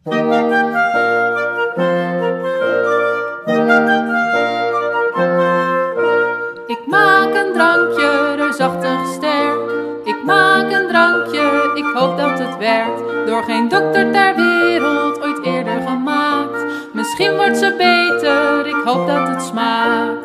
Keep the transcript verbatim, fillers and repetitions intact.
Ik maak een drankje, reusachtig sterk. Ik maak een drankje, ik hoop dat het werkt. Door geen dokter ter wereld ooit eerder gemaakt. Misschien wordt ze beter, ik hoop dat het smaakt.